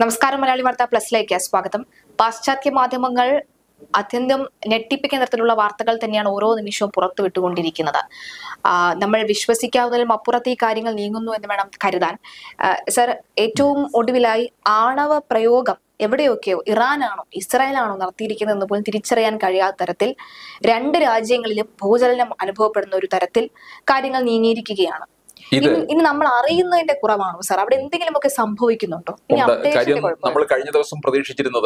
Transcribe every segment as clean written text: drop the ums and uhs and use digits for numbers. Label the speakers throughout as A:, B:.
A: നമസ്കാരം. മലയാളി വാർത്ത പ്ലസിലേക്ക് സ്വാഗതം. പാശ്ചാത്യ മാധ്യമങ്ങൾ അത്യന്തം ഞെട്ടിപ്പിക്കുന്ന തരത്തിലുള്ള വാർത്തകൾ തന്നെയാണ് ഓരോ നിമിഷവും പുറത്തുവിട്ടുകൊണ്ടിരിക്കുന്നത്. നമ്മൾ വിശ്വസിക്കാവുന്നതിലും അപ്പുറത്ത് ഈ കാര്യങ്ങൾ നീങ്ങുന്നു എന്ന് വേണം കരുതാൻ. സർ, ഏറ്റവും ഒടുവിലായി ആണവ പ്രയോഗം എവിടെയൊക്കെയോ ഇറാനാണോ ഇസ്രായേലാണോ നടത്തിയിരിക്കുന്നതെന്ന് പോലും തിരിച്ചറിയാൻ കഴിയാത്ത തരത്തിൽ രണ്ട് രാജ്യങ്ങളിലും ഭൂചലനം അനുഭവപ്പെടുന്ന ഒരു തരത്തിൽ കാര്യങ്ങൾ നീങ്ങിയിരിക്കുകയാണ്. ഇനി നമ്മൾ അറിയുന്നതിന്റെ കുറവാണോ സാർ? അവിടെ എന്തെങ്കിലുമൊക്കെ സംഭവിക്കുന്നുണ്ടോ?
B: നമ്മൾ കഴിഞ്ഞ ദിവസം പ്രതീക്ഷിച്ചിരുന്നത്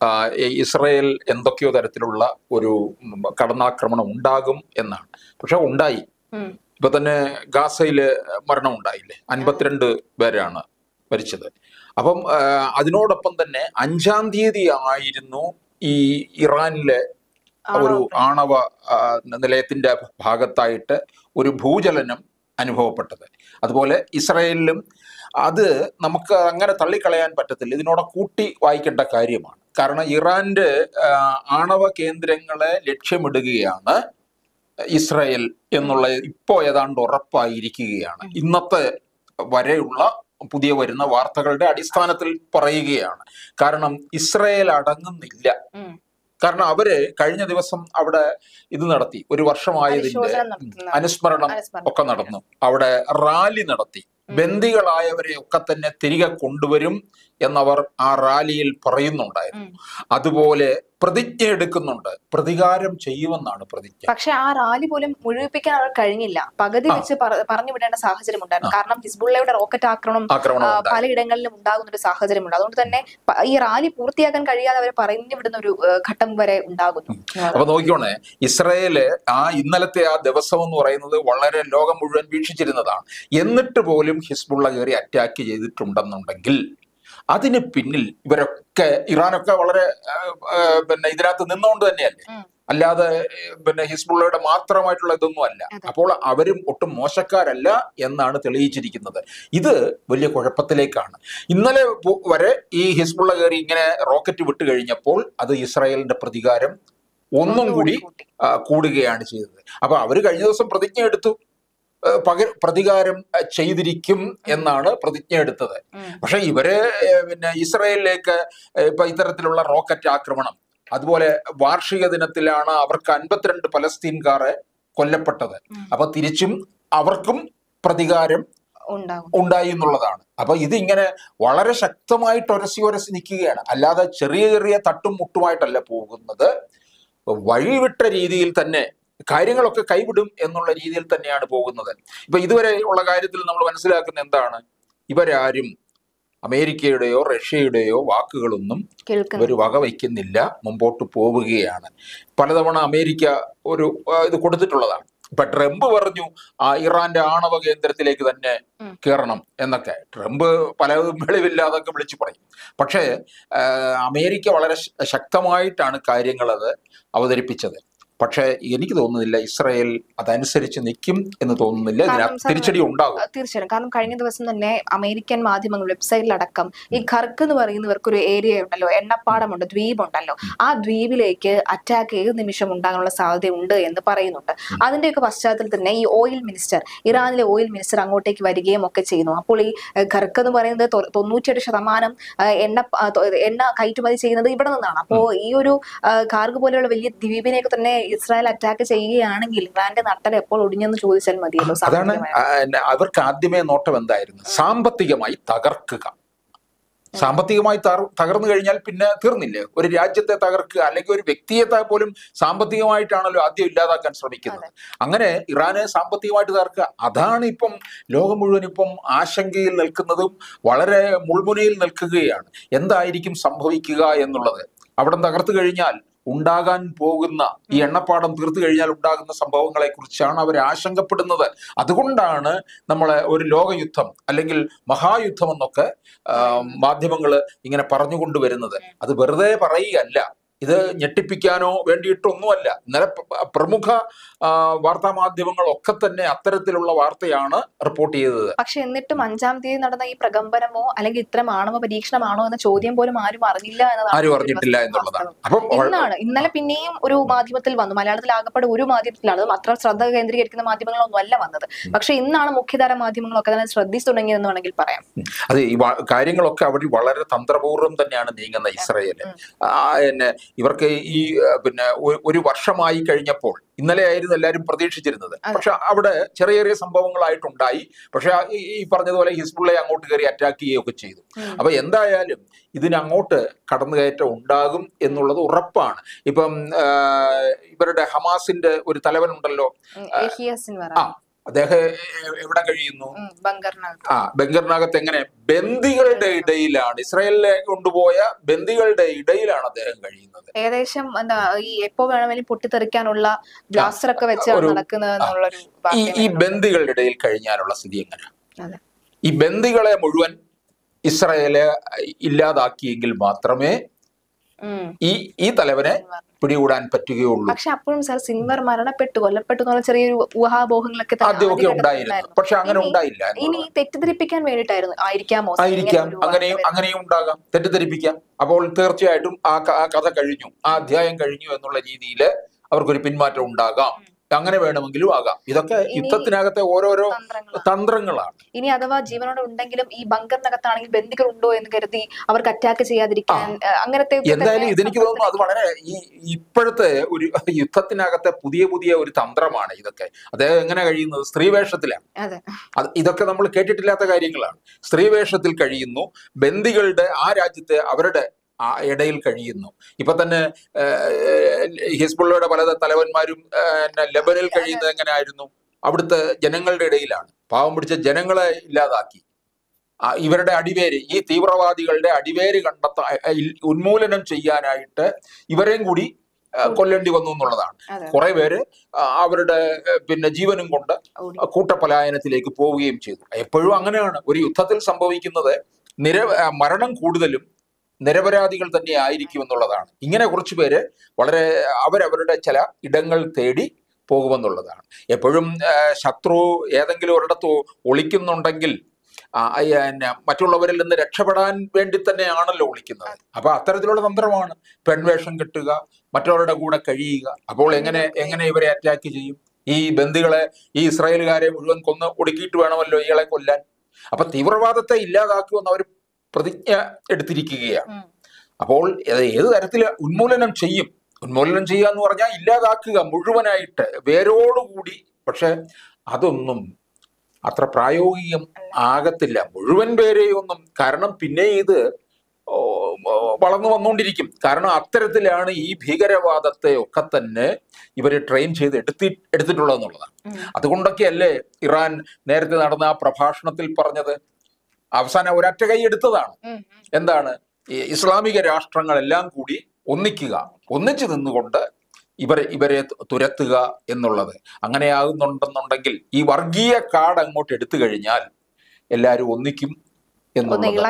B: ഇസ്രായേൽ എന്തൊക്കെയോ തരത്തിലുള്ള ഒരു കടന്നാക്രമണം ഉണ്ടാകും എന്നാണ്. പക്ഷെ ഉണ്ടായി. ഇപ്പൊ തന്നെ ഗാസയില് മരണം ഉണ്ടായില്ലേ, 52 പേരാണ് മരിച്ചത്. അപ്പം അതിനോടൊപ്പം തന്നെ 5-ാം തീയതി ആയിരുന്നു ഈ ഇറാനിലെ ഒരു ആണവ നിലയത്തിന്റെ ഭാഗത്തായിട്ട് ഒരു ഭൂചലനം അനുഭവപ്പെട്ടത്. അതുപോലെ ഇസ്രായേലിലും അത് നമുക്ക് അങ്ങനെ തള്ളിക്കളയാൻ പറ്റത്തില്ല. ഇതിനോട് കൂട്ടി വായിക്കേണ്ട കാര്യമാണ്. കാരണം ഇറാന്റെ ആണവ കേന്ദ്രങ്ങളെ ലക്ഷ്യമിടുകയാണ് ഇസ്രായേൽ എന്നുള്ള ഇപ്പോൾ ഏതാണ്ട് ഉറപ്പായിരിക്കുകയാണ്. ഇന്നത്തെ വരെയുള്ള പുതിയ വരുന്ന വാർത്തകളുടെ അടിസ്ഥാനത്തിൽ പറയുകയാണ്. കാരണം ഇസ്രായേൽ അടങ്ങുന്നില്ല. കാരണം അവര് കഴിഞ്ഞ ദിവസം അവിടെ ഇത് നടത്തി, ഒരു വർഷമായതിന്റെ അനുസ്മരണം ഒക്കെ നടന്നു. അവിടെ റാലി നടത്തി. ബന്ദികളായവരെ ഒക്കെ തന്നെ തിരികെ കൊണ്ടുവരും എന്നവർ ആ റാലിയിൽ പറയുന്നുണ്ടായിരുന്നു. അതുപോലെ പ്രതിജ്ഞ എടുക്കുന്നുണ്ട്, പ്രതികാരം ചെയ്യുമെന്നാണ് പ്രതിജ്ഞ.
A: പക്ഷെ ആ റാലി പോലും മുഴുവിപ്പിക്കാൻ അവർ കഴിഞ്ഞില്ല. പകുതി വെച്ച് പറഞ്ഞു വിടേണ്ട സാഹചര്യം ഉണ്ടായിരുന്നു. കാരണം ഹിസ്ബുള്ളയുടെ റോക്കറ്റ് ആക്രമണം പലയിടങ്ങളിലും ഉണ്ടാകുന്ന ഒരു സാഹചര്യമുണ്ട്. അതുകൊണ്ട് തന്നെ ഈ റാലി പൂർത്തിയാക്കാൻ കഴിയാതെ അവരെ പറഞ്ഞു വിടുന്ന ഒരു ഘട്ടം വരെ ഉണ്ടാകുന്നു.
B: അപ്പൊ നോക്കിക്കോണേ, ഇസ്രായേല് ഇന്നലത്തെ ആ ദിവസം എന്ന് പറയുന്നത് വളരെ ലോകം മുഴുവൻ വീക്ഷിച്ചിരുന്നതാണ്. എന്നിട്ട് പോലും ഹിസ്ബുള്ള കയറി അറ്റാക്ക് ചെയ്തിട്ടുണ്ടെന്നുണ്ടെങ്കിൽ അതിന് പിന്നിൽ ഇവരൊക്കെ ഇറാനൊക്കെ വളരെ ഇതിനകത്ത് നിന്നുകൊണ്ട് തന്നെയല്ലേ, അല്ലാതെ ഹിസ്ബുള്ളയുടെ മാത്രമായിട്ടുള്ള ഇതൊന്നും അല്ല. അപ്പോൾ അവരും ഒട്ടും മോശക്കാരല്ല എന്നാണ് തെളിയിച്ചിരിക്കുന്നത്. ഇത് വലിയ കുഴപ്പത്തിലേക്കാണ്. ഇന്നലെ വരെ ഈ ഹിസ്ബുള്ള കയറി ഇങ്ങനെ റോക്കറ്റ് വിട്ട് കഴിഞ്ഞപ്പോൾ അത് ഇസ്രായേലിന്റെ പ്രതികാരം ഒന്നും കൂടി കൂടുകയാണ് ചെയ്തത്. അപ്പൊ അവര് കഴിഞ്ഞ ദിവസം പ്രതിജ്ഞ എടുത്തു, പ്രതികാരം ചെയ്തിരിക്കും എന്നാണ് പ്രതിജ്ഞ എടുത്തത്. പക്ഷെ ഇവര് ഇസ്രായേലിലേക്ക് ഇപ്പൊ ഇത്തരത്തിലുള്ള റോക്കറ്റ് ആക്രമണം, അതുപോലെ വാർഷിക ദിനത്തിലാണ് അവർക്ക് 52 പലസ്തീൻകാരെ കൊല്ലപ്പെട്ടത്. അപ്പൊ തിരിച്ചും അവർക്കും പ്രതികാരം ഉണ്ടായി എന്നുള്ളതാണ്. അപ്പൊ ഇതിങ്ങനെ വളരെ ശക്തമായിട്ട് ഒരസി നിൽക്കുകയാണ്. അല്ലാതെ ചെറിയ ചെറിയ തട്ടും മുട്ടുമായിട്ടല്ല പോകുന്നത്. വഴിവിട്ട രീതിയിൽ തന്നെ കാര്യങ്ങളൊക്കെ കൈവിടും എന്നുള്ള രീതിയിൽ തന്നെയാണ് പോകുന്നത്. ഇപ്പൊ ഇതുവരെ ഉള്ള കാര്യത്തിൽ നമ്മൾ മനസ്സിലാക്കുന്ന എന്താണ്, ഇവരാരും അമേരിക്കയുടെയോ റഷ്യയുടെയോ വാക്കുകളൊന്നും ഇവർ വകവയ്ക്കുന്നില്ല, മുമ്പോട്ട് പോവുകയാണ്. പലതവണ അമേരിക്ക ഒരു ഇത് കൊടുത്തിട്ടുള്ളതാണ്. ഇപ്പൊ ട്രംപ് പറഞ്ഞു ഇറാന്റെ ആണവ കേന്ദ്രത്തിലേക്ക് തന്നെ കയറണം എന്നൊക്കെ. ട്രംപ് പലതും വെളിവില്ലാതൊക്കെ വിളിച്ചു പറയും. പക്ഷേ അമേരിക്ക വളരെ ശക്തമായിട്ടാണ് കാര്യങ്ങൾ അത് അവതരിപ്പിച്ചത്. പക്ഷെ എനിക്ക് തോന്നുന്നില്ല ഇസ്രായേൽ അതനുസരിച്ച് നിൽക്കും എന്ന് തോന്നുന്നില്ല. തിരിച്ചടി ഉണ്ടാകും
A: തീർച്ചയായും. കാരണം കഴിഞ്ഞ ദിവസം തന്നെ അമേരിക്കൻ മാധ്യമങ്ങൾ വെബ്സൈറ്റിലടക്കം ഈ ഖർക്ക് എന്ന് പറയുന്നവർക്കൊരു ഏരിയ ഉണ്ടല്ലോ, എണ്ണപ്പാടമുണ്ട്, ദ്വീപുണ്ടല്ലോ, ആ ദ്വീപിലേക്ക് അറ്റാക്ക് ഏത് നിമിഷം ഉണ്ടാകാനുള്ള സാധ്യത ഉണ്ട് എന്ന് പറയുന്നുണ്ട്. അതിന്റെയൊക്കെ പശ്ചാത്തലത്തിൽ തന്നെ ഈ ഓയിൽ മിനിസ്റ്റർ, ഇറാനിലെ ഓയിൽ മിനിസ്റ്റർ അങ്ങോട്ടേക്ക് വരികയും ഒക്കെ ചെയ്യുന്നു. അപ്പോൾ ഈ ഖർക്ക് എന്ന് പറയുന്നത് 98% എണ്ണ കയറ്റുമതി ചെയ്യുന്നത് ഇവിടെ നിന്നാണ്. അപ്പോൾ ഈ ഒരു ഖാർഗ് പോലെയുള്ള വലിയ ദ്വീപിനെയൊക്കെ തന്നെ ഇസ്രായേൽ അറ്റാക്ക് ചെയ്യുകയാണെങ്കിൽ ഇറാന്റെ നട്ടൽ എപ്പോൾ ഒടിഞ്ഞെന്ന് ചോദിച്ചാൽ മതിയല്ലോ.
B: അതാണ് അവർക്ക് ആദ്യമേ നോട്ടം എന്തായിരുന്നു, സാമ്പത്തികമായി തകർക്കുക. സാമ്പത്തികമായി തകർന്നു കഴിഞ്ഞാൽ പിന്നെ തീർന്നില്ലേ. ഒരു രാജ്യത്തെ തകർക്കുക അല്ലെങ്കിൽ ഒരു വ്യക്തിയെ പോലും സാമ്പത്തികമായിട്ടാണല്ലോ ആദ്യം ഇല്ലാതാക്കാൻ ശ്രമിക്കുന്നത്. അങ്ങനെ ഇറാനെ സാമ്പത്തികമായിട്ട് തകർക്കുക, അതാണ് ഇപ്പം ലോകം മുഴുവൻ ഇപ്പം ആശങ്കയിൽ നിൽക്കുന്നതും വളരെ മുൾമുനയിൽ നിൽക്കുകയാണ്. എന്തായിരിക്കും സംഭവിക്കുക എന്നുള്ളത്. അവിടെ തകർത്തു കഴിഞ്ഞാൽ ഉണ്ടാകാൻ പോകുന്ന ഈ എണ്ണപ്പാടം തീർത്തു കഴിഞ്ഞാൽ ഉണ്ടാകുന്ന സംഭവങ്ങളെ കുറിച്ചാണ് അവർ ആശങ്കപ്പെടുന്നത്. അതുകൊണ്ടാണ് നമ്മളെ ഒരു ലോകയുദ്ധം അല്ലെങ്കിൽ മഹായുദ്ധം എന്നൊക്കെ മാധ്യമങ്ങൾ ഇങ്ങനെ പറഞ്ഞുകൊണ്ടുവരുന്നത്. അത് വെറുതെ പറയുകയല്ല. ഇത് ഞെട്ടിപ്പിക്കാനോ വേണ്ടിയിട്ടൊന്നുമല്ല. ഇന്നലെ പ്രമുഖ വാർത്താ മാധ്യമങ്ങളൊക്കെ തന്നെ അത്തരത്തിലുള്ള വാർത്തയാണ് റിപ്പോർട്ട് ചെയ്തത്.
A: പക്ഷെ എന്നിട്ടും 5-ാം തീയതി നടന്ന ഈ പ്രകമ്പനമോ അല്ലെങ്കിൽ ഇത്തരം ആണവ പരീക്ഷണമാണോ എന്ന ചോദ്യം പോലും ആരും അറിഞ്ഞില്ല
B: ആരും അറിഞ്ഞിട്ടില്ല എന്നുള്ളതാണ്. അപ്പം
A: ഇന്നലെ പിന്നെയും ഒരു മാധ്യമത്തിൽ വന്നു, മലയാളത്തിൽ ആകപ്പാട് ഒരു മാധ്യമത്തിലാണ്, അത്ര ശ്രദ്ധ കേന്ദ്രീകരിക്കുന്ന മാധ്യമങ്ങളൊന്നും അല്ല വന്നത്. പക്ഷെ ഇന്നാണ് മുഖ്യധാര മാധ്യമങ്ങളൊക്കെ തന്നെ ശ്രദ്ധിച്ചു തുടങ്ങിയതെന്ന് വേണമെങ്കിൽ പറയാം.
B: അതെ, ഈ കാര്യങ്ങളൊക്കെ അവർ വളരെ തന്ത്രപൂർവ്വം തന്നെയാണ് നീങ്ങുന്നത് ഇസ്രയേല്. ഇവർക്ക് ഈ ഒരു വർഷമായി കഴിഞ്ഞപ്പോൾ, ഇന്നലെ ആയിരുന്നു എല്ലാവരും പ്രതീക്ഷിച്ചിരുന്നത്. പക്ഷെ അവിടെ ചെറിയ ചെറിയ സംഭവങ്ങളായിട്ടുണ്ടായി. പക്ഷെ ഈ പറഞ്ഞതുപോലെ ഹിസ്ബുള്ളയെ അങ്ങോട്ട് കയറി അറ്റാക്ക് ചെയ്യുകയൊക്കെ ചെയ്തു. അപ്പൊ എന്തായാലും ഇതിനങ്ങോട്ട് കടന്നുകയറ്റം ഉണ്ടാകും എന്നുള്ളത് ഉറപ്പാണ്. ഇപ്പം ഇവരുടെ ഹമാസിന്റെ ഒരു തലവനുണ്ടല്ലോ, അദ്ദേഹം എവിടെ കഴിയുന്നു? ബങ്കറിനകത്ത്. എങ്ങനെ? ബന്ദികളുടെ ഇടയിലാണ്, ഇസ്രായേലിലെ കൊണ്ടുപോയ ബന്ദികളുടെ ഇടയിലാണ് അദ്ദേഹം കഴിയുന്നത്.
A: ഏകദേശം ഈ എപ്പോ വേണമെങ്കിലും പൊട്ടിത്തെറിക്കാനുള്ള ബ്ലാസ്റ്റർ ഒക്കെ വെച്ചാണ് നടക്കുന്നത്.
B: ഈ ബന്ദികളുടെ ഇടയിൽ കഴിഞ്ഞാലുള്ള സ്ഥിതി എങ്ങനെയാണ്? ഈ ബന്ദികളെ മുഴുവൻ ഇസ്രായേല് ഇല്ലാതാക്കിയെങ്കിൽ മാത്രമേ ഈ തലവനെ പിടികൂടാൻ പറ്റുകയുള്ളൂ.
A: പക്ഷെ അപ്പോഴും സാർ സിൻവർ കൊല്ലപ്പെട്ടു എന്നുള്ള ചെറിയൊരു ഊഹാപോഹങ്ങളൊക്കെ
B: ആദ്യമൊക്കെ ഉണ്ടായിരുന്നു. പക്ഷെ അങ്ങനെ ഉണ്ടായില്ല.
A: ഇനി തെറ്റിദ്ധരിപ്പിക്കാൻ വേണ്ടിയിട്ടായിരുന്നു ആയിരിക്കാം.
B: അങ്ങനെയും ഉണ്ടാകാം, തെറ്റിദ്ധരിപ്പിക്കാം. അപ്പോൾ തീർച്ചയായിട്ടും ആ കഥ കഴിഞ്ഞു, ആ അധ്യായം കഴിഞ്ഞു എന്നുള്ള രീതിയിൽ അവർക്കൊരു പിന്മാറ്റം ഉണ്ടാകാം. അങ്ങനെ വേണമെങ്കിലും ആകാം. ഇതൊക്കെ യുദ്ധത്തിനകത്തെ ഓരോരോ തന്ത്രങ്ങളാണ്.
A: ഇനി അഥവാ ജീവനോടെ ഉണ്ടെങ്കിലും ഈ ബങ്കറിനകത്താണെങ്കിൽ ബന്ദികൾ ഉണ്ടോ എന്ന് കരുതി അവർക്ക് അറ്റാക്ക് ചെയ്യാതിരിക്കാൻ അങ്ങനത്തെ
B: എന്തായാലും ഇതെനിക്ക് തോന്നുന്നു അത് വളരെ ഇപ്പോഴത്തെ ഒരു യുദ്ധത്തിനകത്തെ പുതിയ ഒരു തന്ത്രമാണ് ഇതൊക്കെ. അദ്ദേഹം എങ്ങനെ കഴിയുന്നത്? സ്ത്രീവേഷത്തിലാണ്. ഇതൊക്കെ നമ്മൾ കേട്ടിട്ടില്ലാത്ത കാര്യങ്ങളാണ്. സ്ത്രീവേഷത്തിൽ കഴിയുന്നു, ബന്ദികളുടെ ആ രാജ്യത്തെ അവരുടെ ഇടയിൽ കഴിയുന്നു. ഇപ്പൊ തന്നെ ഹിസ്ബുള്ളയുടെ പല തലവന്മാരും ലെബനിൽ കഴിയുന്നത് എങ്ങനെയായിരുന്നു? അവിടുത്തെ ജനങ്ങളുടെ ഇടയിലാണ്. പാവം പിടിച്ച ജനങ്ങളെ ഇല്ലാതാക്കി. ഇവരുടെ അടിവേര്, ഈ തീവ്രവാദികളുടെ അടിവേര് ഉന്മൂലനം ചെയ്യാനായിട്ട് ഇവരെയും കൂടി കൊല്ലേണ്ടി വന്നു എന്നുള്ളതാണ്. കുറെ പേര് അവരുടെ ജീവനും കൊണ്ട് കൂട്ടപലായനത്തിലേക്ക് പോവുകയും ചെയ്തു. എപ്പോഴും അങ്ങനെയാണ് ഒരു യുദ്ധത്തിൽ സംഭവിക്കുന്നത്. മരണം കൂടുതലും നിരപരാധികൾ തന്നെ ആയിരിക്കും എന്നുള്ളതാണ്. ഇങ്ങനെ കുറച്ചു പേര് വളരെ അവരവരുടെ ചില ഇടങ്ങൾ തേടി പോകുമെന്നുള്ളതാണ്. എപ്പോഴും ശത്രു ഏതെങ്കിലും ഒരിടത്ത് ഒളിക്കുന്നുണ്ടെങ്കിൽ മറ്റുള്ളവരിൽ നിന്ന് രക്ഷപ്പെടാൻ വേണ്ടി തന്നെയാണല്ലോ ഒളിക്കുന്നത്. അപ്പൊ അത്തരത്തിലുള്ള തന്ത്രമാണ്. പെൺവേഷം കെട്ടുക, മറ്റുള്ളവരുടെ കൂടെ കഴിയുക. അപ്പോൾ എങ്ങനെ ഇവരെ അറ്റാക്ക് ചെയ്യും? ഈ ബന്ദികളെ, ഈ ഇസ്രായേലുകാരെ മുഴുവൻ കൊന്ന് ഒടുക്കിയിട്ട് വേണമല്ലോ ഇയാളെ കൊല്ലാൻ. അപ്പൊ തീവ്രവാദത്തെ ഇല്ലാതാക്കുമെന്ന് അവർ പ്രതിജ്ഞ എടുത്തിരിക്കുകയാണ്. അപ്പോൾ ഏത് തരത്തിൽ ഉന്മൂലനം ചെയ്യും? ഉന്മൂലനം ചെയ്യുക എന്ന് പറഞ്ഞാൽ ഇല്ലാതാക്കുക മുഴുവനായിട്ട്, വേരോടുകൂടി. പക്ഷെ അതൊന്നും അത്ര പ്രായോഗികം ആകത്തില്ല മുഴുവൻ പേരെയൊന്നും. കാരണം പിന്നെ ഇത് വളർന്നു വന്നുകൊണ്ടിരിക്കും. കാരണം അത്തരത്തിലാണ് ഈ ഭീകരവാദത്തെ ഒക്കെ തന്നെ ഇവര് ട്രെയിൻ ചെയ്ത് എടുത്തിട്ടുള്ളതെന്നുള്ളതാണ്. അതുകൊണ്ടൊക്കെയല്ലേ ഇറാൻ നേരത്തെ നടന്ന ആ പ്രഭാഷണത്തിൽ പറഞ്ഞത്, അവസാനം ഒരൊറ്റ കൈ എടുത്തതാണ്. എന്താണ്? ഇസ്ലാമിക രാഷ്ട്രങ്ങളെല്ലാം കൂടി ഒന്നിച്ചു നിന്നുകൊണ്ട് ഇവരെ തുരത്തുക എന്നുള്ളത്. അങ്ങനെയാകുന്നുണ്ടെന്നുണ്ടെങ്കിൽ ഈ വർഗീയ കാർഡ് അങ്ങോട്ട് എടുത്തു കഴിഞ്ഞാൽ എല്ലാവരും ഒന്നിക്കും എന്നുള്ളത്.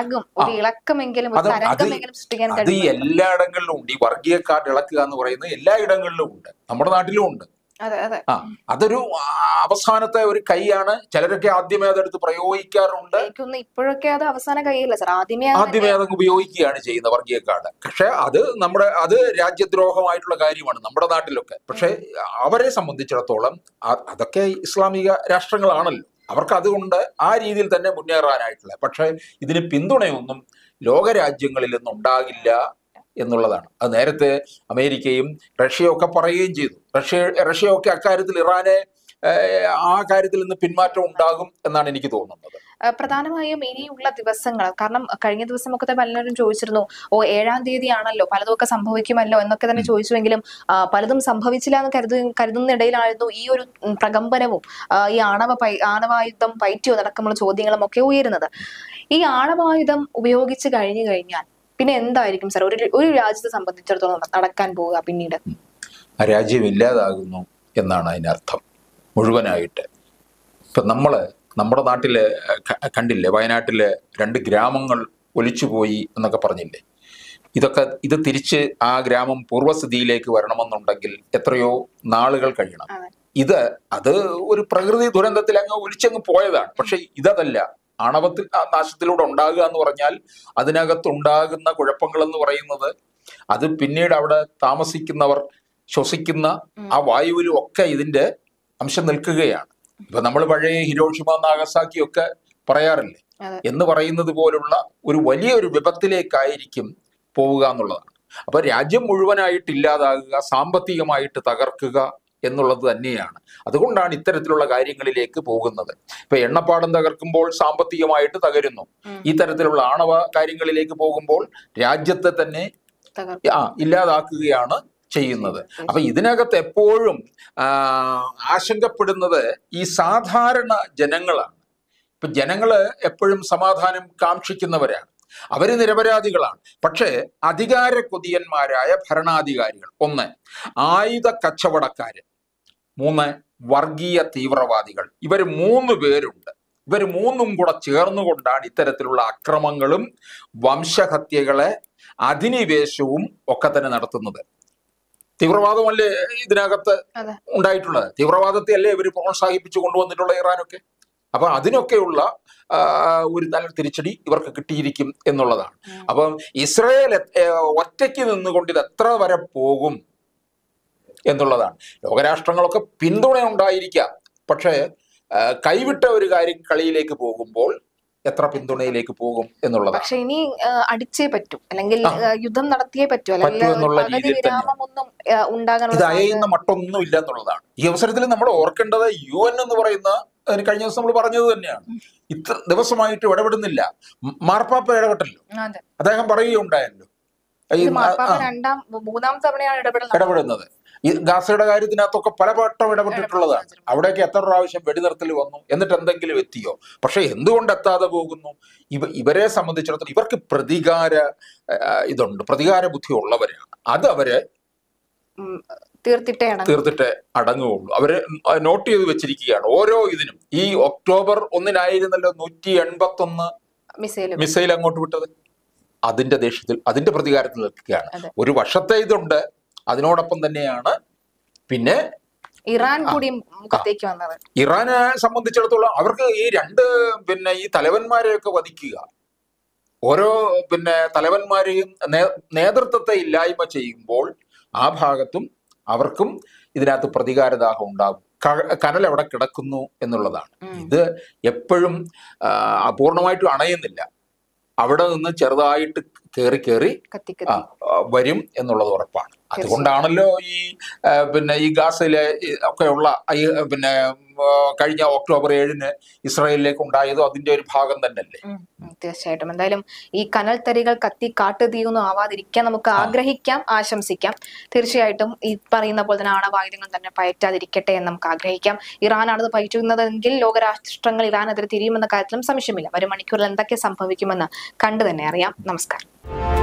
B: അത് എല്ലായിടങ്ങളിലും ഉണ്ട്. ഈ വർഗീയ കാർഡ് ഇളക്കുക എന്ന് പറയുന്നത് എല്ലായിടങ്ങളിലും ഉണ്ട്, നമ്മുടെ നാട്ടിലും ഉണ്ട്. അതൊരു അവസാനത്തെ ഒരു കൈയാണ്. ചിലരൊക്കെ ആദ്യമേ അതെടുത്ത് പ്രയോഗിക്കാറുണ്ട്.
A: ഇപ്പോഴൊക്കെ അത് അവസാന കൈയല്ല സാർ, ആദ്യമേ
B: അത് ഉപയോഗിക്കുകയാണ് ചെയ്യുന്നത് വർഗീയ കാർഡ്. പക്ഷെ അത് രാജ്യദ്രോഹമായിട്ടുള്ള കാര്യമാണ് നമ്മുടെ നാട്ടിലൊക്കെ. പക്ഷെ അവരെ സംബന്ധിച്ചിടത്തോളം അതൊക്കെ ഇസ്ലാമിക രാഷ്ട്രങ്ങളാണല്ലോ. അവർക്ക് അതുകൊണ്ട് ആ രീതിയിൽ തന്നെ മുന്നേറാനായിട്ടുള്ള, പക്ഷെ ഇതിന് പിന്തുണയൊന്നും ലോകരാജ്യങ്ങളിൽ നിന്നും ഉണ്ടാകില്ല എന്നുള്ളതാണ്. അത് നേരത്തെ അമേരിക്കയും റഷ്യയൊക്കെ പറയുകയും ചെയ്തു. റഷ്യയൊക്കെ അക്കാര്യത്തിൽ ഇറാനെ ആ കാര്യത്തിൽ നിന്ന് പിന്മാറ്റം ഉണ്ടാകും എന്നാണ് എനിക്ക് തോന്നുന്നത്.
A: പ്രധാനമായും ഇനിയുള്ള ദിവസങ്ങൾ, കാരണം കഴിഞ്ഞ ദിവസമൊക്കെ പലരും ചോദിച്ചിരുന്നു, 7-ാം തീയതി ആണല്ലോ, പലതൊക്കെ സംഭവിക്കുമല്ലോ എന്നൊക്കെ തന്നെ ചോദിച്ചുവെങ്കിലും പലതും സംഭവിച്ചില്ല എന്ന് കരുതുന്നിടയിലായിരുന്നു ഈ ഒരു പ്രകമ്പനവും ഈ ആണവായുധം പയറ്റിയോ നടക്കുമുള്ള ചോദ്യങ്ങളും ഒക്കെ ഉയരുന്നത്. ഈ ആണവായുധം ഉപയോഗിച്ച് കഴിഞ്ഞാൽ പിന്നെ എന്തായിരിക്കും സാർ ഒരു രാജ്യത്തെ സംബന്ധിച്ചിടത്തോളം നടക്കാൻ പോവുക? പിന്നീട്
B: ആ രാജ്യം ഇല്ലാതാകുന്നു എന്നാണ് അതിനർത്ഥം മുഴുവനായിട്ട്. ഇപ്പൊ നമ്മുടെ നാട്ടില് കണ്ടില്ലേ, വയനാട്ടിലെ 2 ഗ്രാമങ്ങൾ ഒലിച്ചുപോയി എന്നൊക്കെ പറഞ്ഞില്ലേ? ഇത് തിരിച്ച് ആ ഗ്രാമം പൂർവ്വസ്ഥിതിയിലേക്ക് വരണമെന്നുണ്ടെങ്കിൽ എത്രയോ നാളുകൾ കഴിയണം. അത് ഒരു പ്രകൃതി ദുരന്തത്തിൽ അങ്ങ് ഒലിച്ചങ്ങ് പോയതാണ്. പക്ഷെ ഇതല്ല, ആണവത്തിൽ നാശത്തിലൂടെ ഉണ്ടാകുക എന്ന് പറഞ്ഞാൽ അതിനകത്തുണ്ടാകുന്ന കുഴപ്പങ്ങൾ എന്ന് പറയുന്നത് അത് പിന്നീട് അവിടെ താമസിക്കുന്നവർ ശ്വസിക്കുന്ന ആ വായുവിലും ഒക്കെ ഇതിന്റെ അംശം നിൽക്കുകയാണ്. ഇപ്പൊ നമ്മൾ പഴയ ഹിരോഷിമ നാഗസാക്കി ഒക്കെ പറയാറില്ലേ, എന്ന് പറയുന്നത് പോലുള്ള ഒരു വലിയൊരു വിപത്തിലേക്കായിരിക്കും പോവുക എന്നുള്ളതാണ്. അപ്പൊ രാജ്യം മുഴുവനായിട്ട് ഇല്ലാതാകുക, സാമ്പത്തികമായിട്ട് തകർക്കുക എന്നുള്ളത് തന്നെയാണ്. അതുകൊണ്ടാണ് ഇത്തരത്തിലുള്ള കാര്യങ്ങളിലേക്ക് പോകുന്നത്. ഇപ്പൊ എണ്ണപ്പാടം തകർക്കുമ്പോൾ സാമ്പത്തികമായിട്ട് തകരുന്നു. ഈ തരത്തിലുള്ള ആണവ കാര്യങ്ങളിലേക്ക് പോകുമ്പോൾ രാജ്യത്തെ തന്നെ ഇല്ലാതാക്കുകയാണ് ചെയ്യുന്നത്. അപ്പൊ ഇതിനകത്ത് എപ്പോഴും ആശങ്കപ്പെടുന്നത് ഈ സാധാരണ ജനങ്ങളാണ്. ഇപ്പൊ ജനങ്ങള് എപ്പോഴും സമാധാനം കാക്ഷിക്കുന്നവരാണ്, അവര് നിരപരാധികളാണ്. പക്ഷേ അധികാര കൊതിയന്മാരായ ഭരണാധികാരികൾ, 1 ആയുധ കച്ചവടക്കാര്, 3 വർഗീയ തീവ്രവാദികൾ, ഇവർ 3 പേരുണ്ട്. ഇവർ 3ഉം കൂടെ ചേർന്നുകൊണ്ടാണ് ഇത്തരത്തിലുള്ള അക്രമങ്ങളും വംശഹത്യകളെ അധിനിവേശവും ഒക്കെ തന്നെ നടത്തുന്നത്. തീവ്രവാദമല്ലേ ഇതിനകത്ത് ഉണ്ടായിട്ടുള്ളത്? തീവ്രവാദത്തെ അല്ലേ ഇവർ പ്രോത്സാഹിപ്പിച്ചു കൊണ്ടുവന്നിട്ടുള്ള ഇറാനൊക്കെ? അപ്പൊ അതിനൊക്കെയുള്ള ഒരു നല്ല തിരിച്ചടി ഇവർക്ക് കിട്ടിയിരിക്കും എന്നുള്ളതാണ്. അപ്പം ഇസ്രായേൽ ഒറ്റയ്ക്ക് നിന്നുകൊണ്ട് ഇത് എത്ര വരെ പോകും എന്നുള്ളതാണ്. ലോകരാഷ്ട്രങ്ങളൊക്കെ പിന്തുണ ഉണ്ടായിരിക്കാം, പക്ഷേ കൈവിട്ട ഒരു കളിയിലേക്ക് പോകുമ്പോൾ എത്ര പിന്തുണയിലേക്ക് പോകും എന്നുള്ളതാണ്.
A: പക്ഷെ ഇനി അടിച്ചേ പറ്റൂ, അല്ലെങ്കിൽ യുദ്ധം നടത്തിയേ പറ്റൂ,
B: എന്നുള്ള രീതിയിൽ ഇത് അയയുന്ന മട്ടൊന്നും ഇല്ല എന്നുള്ളതാണ്. ഈ അവസരത്തിൽ നമ്മൾ ഓർക്കേണ്ടത് UN എന്ന് പറയുന്ന, കഴിഞ്ഞ ദിവസം നമ്മൾ പറഞ്ഞത് തന്നെയാണ്, ഇത്ര ദിവസമായിട്ട് ഇടപെടുന്നില്ല. മാർപ്പാപ്പ ഇടപെട്ടല്ലോ, അദ്ദേഹം പറയുകയുണ്ടായല്ലോ, ഇടപെടുന്നത് ഈ ഗാസയുടെ കാര്യത്തിനകത്തൊക്കെ പലവട്ടം ഇടപെട്ടിട്ടുള്ളതാണ്. അവിടേക്ക് എത്ര പ്രാവശ്യം വെടിനിർത്തൽ വന്നു, എന്നിട്ട് എന്തെങ്കിലും എത്തിയോ? പക്ഷെ എന്തുകൊണ്ട് എത്താതെ പോകുന്നു? ഇവരെ സംബന്ധിച്ചിടത്തോളം ഇവർക്ക് പ്രതികാര ബുദ്ധി ഉള്ളവരാണ്. അത് അവര് തീർത്തിട്ടേ അടങ്ങുകയുള്ളൂ. അവര് നോട്ട് ചെയ്ത് വെച്ചിരിക്കുകയാണ് ഓരോ ഇതിനും. ഈ ഒക്ടോബർ 1 181 മിസൈൽ അങ്ങോട്ട് വിട്ടത് അതിന്റെ ദേഷ്യത്തിൽ, അതിന്റെ പ്രതികാരത്തിൽ നിൽക്കുകയാണ്. ഒരു വർഷത്തെ ഇതുണ്ട്, അതിനോടൊപ്പം തന്നെയാണ് പിന്നെ
A: ഇറാൻ കൂടി മുഖത്തേക്ക് വന്നത്.
B: ഇറാനെ സംബന്ധിച്ചിടത്തോളം അവർക്ക് ഈ ഈ തലവന്മാരെയൊക്കെ വധിക്കുക, ഓരോ തലവന്മാരെയും നേതൃത്വത്തെ ഇല്ലായ്മ ചെയ്യുമ്പോൾ ആ ഭാഗത്തും അവർക്കും ഇതിനകത്ത് പ്രതികാരദാഹം ഉണ്ടാകും. കനൽ എവിടെ കിടക്കുന്നു എന്നുള്ളതാണ്. ഇത് എപ്പോഴും പൂർണ്ണമായിട്ടും അണയുന്നില്ല, അവിടെ നിന്ന് ചെറുതായിട്ട് കയറി വരും എന്നുള്ളത് ഉറപ്പാണ്. അതുകൊണ്ടാണല്ലോ ഈ ഗാസയിലെ ഒക്കെയുള്ള കഴിഞ്ഞ ഒക്ടോബർ 7 ഇസ്രായേലിലേക്ക് ഉണ്ടായതോ അതിന്റെ ഒരു ഭാഗം തന്നെയല്ലേ.
A: തീർച്ചയായിട്ടും. എന്തായാലും ഈ കനൽ തരികൾ കത്തി കാട്ടുതീയൊന്നും ആവാതിരിക്കാൻ നമുക്ക് ആഗ്രഹിക്കാം, ആശംസിക്കാം. തീർച്ചയായിട്ടും ഈ പറയുന്ന പോലെ തന്നെ ആണവായുധങ്ങൾ തന്നെ പയറ്റാതിരിക്കട്ടെ എന്ന് നമുക്ക് ആഗ്രഹിക്കാം. ഇറാനാണത് പയറ്റുന്നതെങ്കിൽ ലോകരാഷ്ട്രങ്ങൾ ഇറാനെതിരെ തിരിയുമെന്ന കാര്യത്തിലും സംശയമില്ല. വരും മണിക്കൂറിൽ എന്തൊക്കെ സംഭവിക്കുമെന്ന് കണ്ടു തന്നെ അറിയാം. നമസ്കാരം.